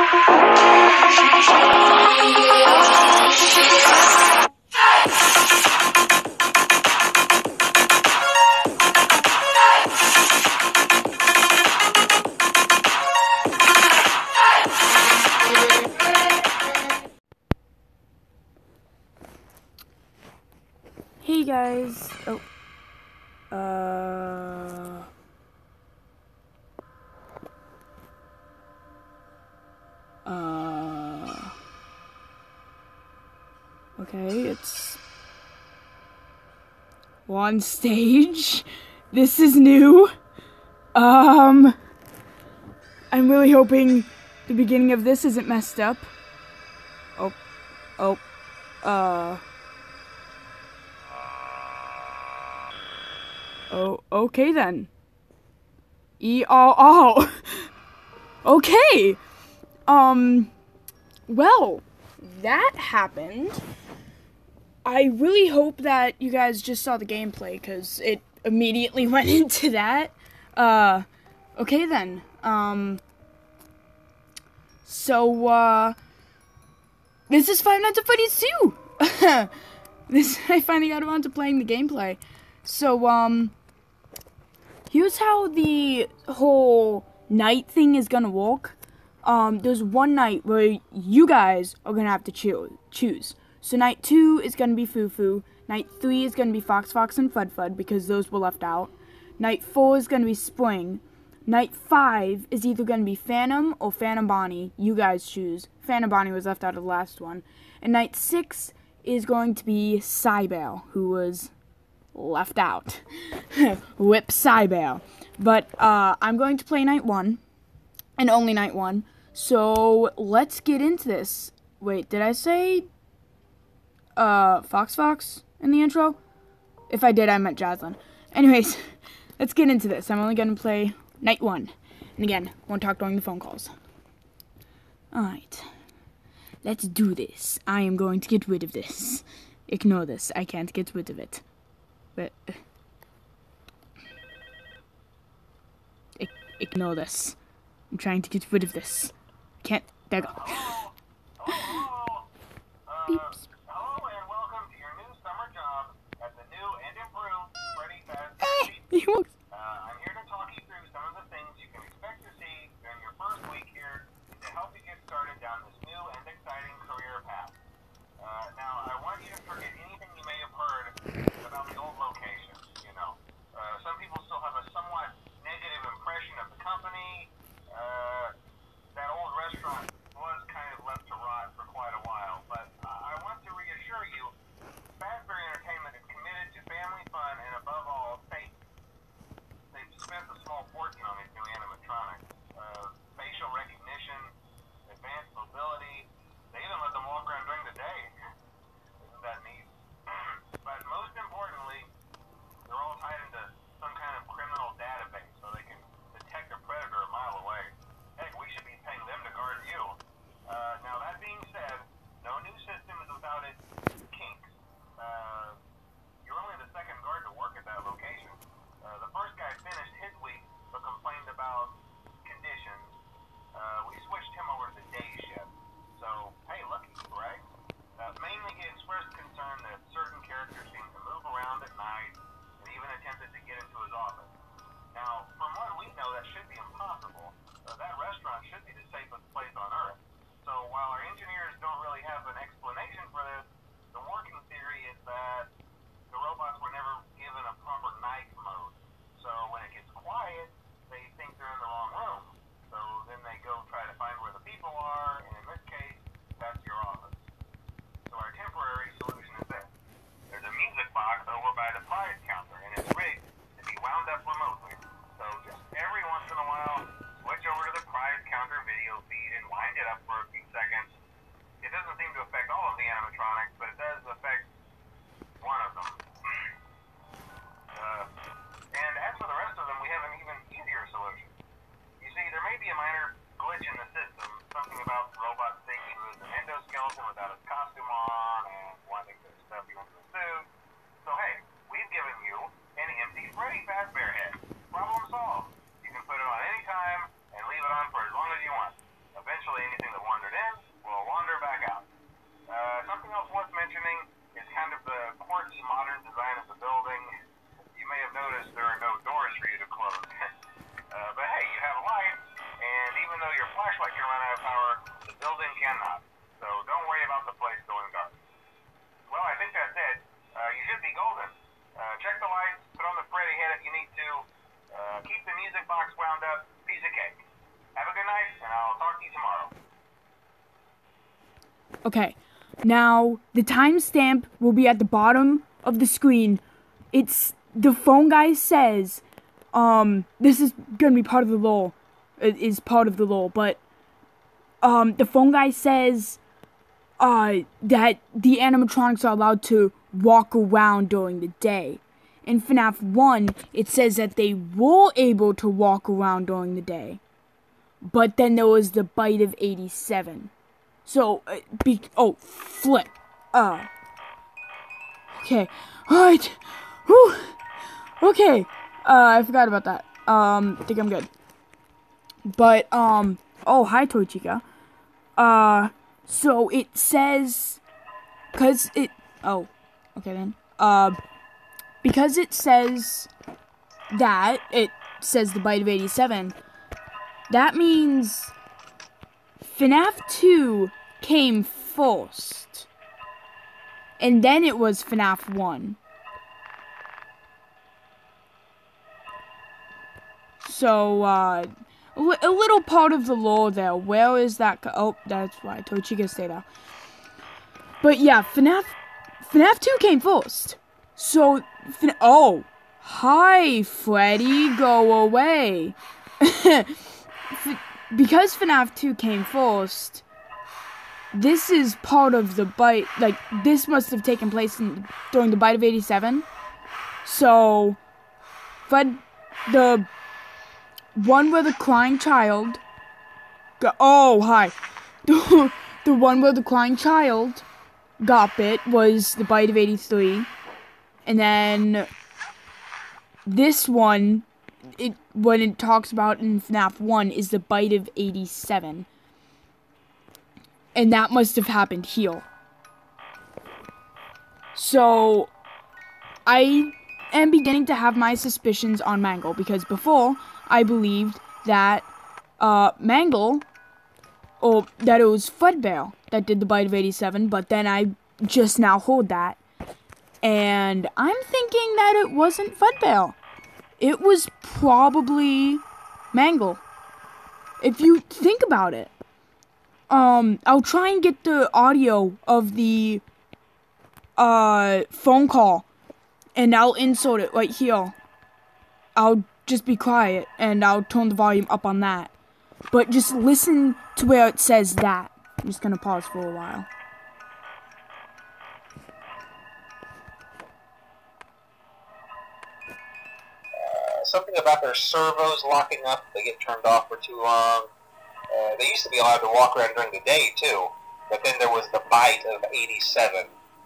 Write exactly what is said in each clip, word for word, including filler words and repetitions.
Hey guys. Oh. Uh. Uh. Okay, it's on stage. This is new. Um. I'm really hoping the beginning of this isn't messed up. Oh. Oh. Uh. Oh, okay then. E all all. Okay. Um, well, that happened. I really hope that you guys just saw the gameplay, because it immediately went into that. Uh, okay then. Um, so, uh, this is Five Nights at Freddy's two. This, I finally got around to playing the gameplay. So, um, here's how the whole night thing is gonna work. Um, there's one night where you guys are gonna have to choo- choose. So night two is gonna be Fufu. Night three is gonna be Fox Fox and Fud Fud, because those were left out. Night four is gonna be Spring. Night five is either gonna be Phantom or Phantom Bonnie. You guys choose. Phantom Bonnie was left out of the last one. And night six is going to be Cybele, who was left out. Whip Cybele. But uh, I'm going to play night one, and only night one. So let's get into this. Wait, did I say uh, Fox Fox in the intro? If I did, I meant Jaslyn. Anyways, let's get into this. I'm only going to play night one. And again, won't talk during the phone calls. Alright. Let's do this. I am going to get rid of this. Ignore this. I can't get rid of it. But uh, I- ignore this. I'm trying to get rid of this. I can't. There we go. Hello. Hello. Uh, Beeps. hello and welcome to your new summer job at the new and improved Freddy Fazbear Eh, Pizza. he looks- Uh, I'm here to talk you through some of the things you can expect to see during your first week here to help you get started down this new and exciting career path. Uh, now, I want you to forget anything you may have heard about the old locations, you know. Uh, some people still have a somewhat negative impression of the company. Uh, that old restaurant was kind of animatronics wound up, piece of cake. Have a good night, and I'll talk to you tomorrow. Okay, now the timestamp will be at the bottom of the screen. It's the phone guy says, um, this is gonna be part of the lore. It is part of the lore, but um, the phone guy says, uh, that the animatronics are allowed to walk around during the day. In FNAF one, it says that they were able to walk around during the day. But then there was the bite of eighty-seven. So, uh, be- oh, flip. Uh, okay. Alright. Whew. Okay. Uh, I forgot about that. Um, I think I'm good. But, um, oh, hi, Toy Chica. Uh, so it says, cause it, oh, okay then. Uh, because it says that, it says the bite of eighty-seven, that means FNAF two came first. And then it was FNAF one. So, uh, a, li- a little part of the lore there. Where is that? Co- oh, that's why. Toy Chica stayed out. But yeah, FNAF, FNAF two came first. So, fin- oh, hi, Freddy, go away. F- because FNAF two came first, this is part of the bite, like, this must have taken place in, during the bite of eighty-seven. So, Fred, the one where the crying child, got, oh, hi. The, the one where the crying child got bit was the bite of eighty-three. And then this one, it when it talks about in FNAF one, is the bite of eighty-seven. And that must have happened here. So, I am beginning to have my suspicions on Mangle, because before, I believed that uh, Mangle, or that it was Fredbear that did the bite of eighty-seven, but then I just now heard that. And I'm thinking that it wasn't Fredbear. It was probably Mangle. If you think about it. Um, I'll try and get the audio of the uh, phone call, and I'll insert it right here. I'll just be quiet, and I'll turn the volume up on that. But just listen to where it says that. I'm just gonna pause for a while. Something about their servos locking up, they get turned off for too long. Uh, they used to be allowed to walk around during the day, too. But then there was the bite of eighty-seven.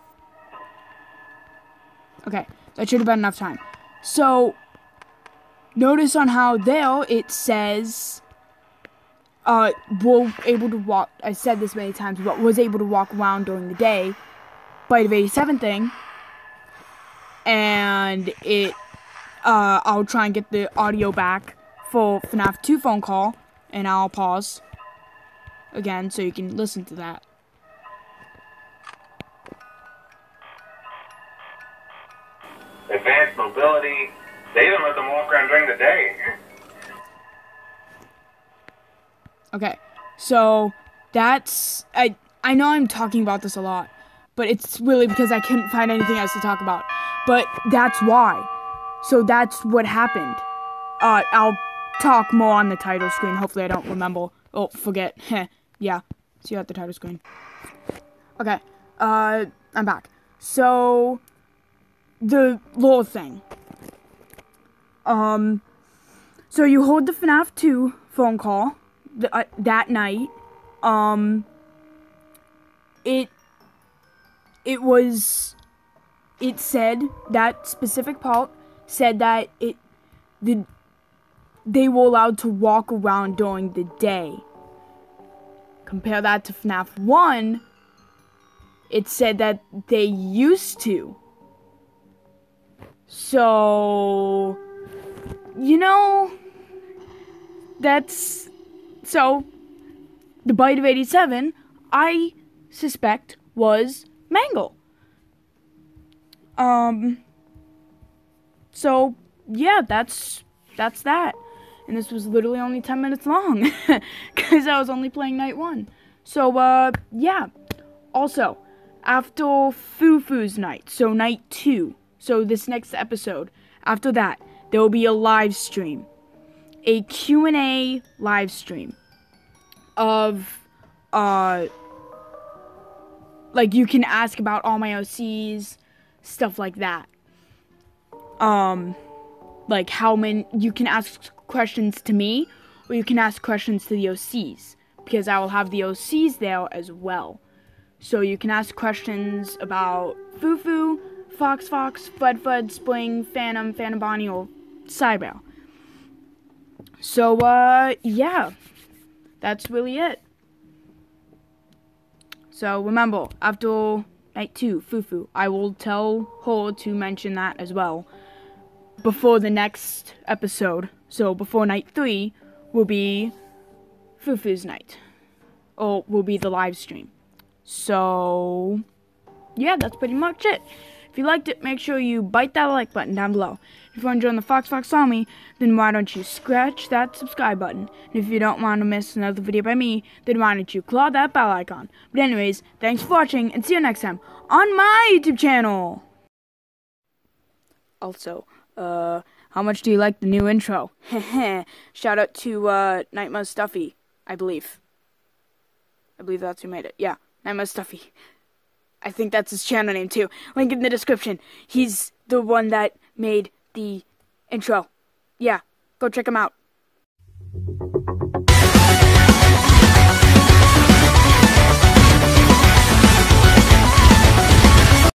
Okay, that should have been enough time. So, notice on how there it says, uh, were able to walk, I said this many times, but was able to walk around during the day, bite of eighty-seven thing, and it, uh, I'll try and get the audio back for FNAF two phone call, and I'll pause again so you can listen to that. Advanced mobility, they even let them walk around during the day. Okay, so that's, I, I know I'm talking about this a lot, but it's really because I couldn't find anything else to talk about. But that's why. So that's what happened. Uh, I'll talk more on the title screen. Hopefully I don't remember. Oh, forget. Heh. Yeah. See you at the title screen. Okay. Uh, I'm back. So, the lore thing. Um, so you hold the FNAF two phone call th- uh, that night. Um, it, it was, it said, that specific part said that it, the, they were allowed to walk around during the day. Compare that to FNAF one, it said that they used to. So, you know, that's, so, the bite of eighty-seven, I suspect, was Mangle. Um, so, yeah, that's, that's that. and this was literally only ten minutes long, because I was only playing night one. So, uh, yeah. Also, after Fufu's night, so night two, so this next episode, after that, there will be a live stream. A Q and A live stream of, uh, like, you can ask about all my O Cs, stuff like that. Um, like, how many, you can ask questions to me, or you can ask questions to the O Cs, because I will have the O Cs there as well. So you can ask questions about Fufu, Fox Fox, Fud Fud, Spling, Phantom, Phantom Bonnie, or Cybell. So, uh, yeah, that's really it. So remember, after night two, Fufu, I will tell her to mention that as well before the next episode. So before night three will be Fufu's night, or will be the live stream. So, yeah, that's pretty much it. If you liked it, make sure you bite that like button down below. If you want to join the Fox Fox Army, then why don't you scratch that subscribe button? And if you don't want to miss another video by me, then why don't you claw that bell icon? But anyways, thanks for watching, and see you next time on my YouTube channel! Also, uh, how much do you like the new intro? Shout out to, uh, Nightmare Stuffy, I believe. I believe that's who made it. Yeah, Nightmare Stuffy. I think that's his channel name too. Link in the description. He's the one that made the intro. Yeah, go check him out.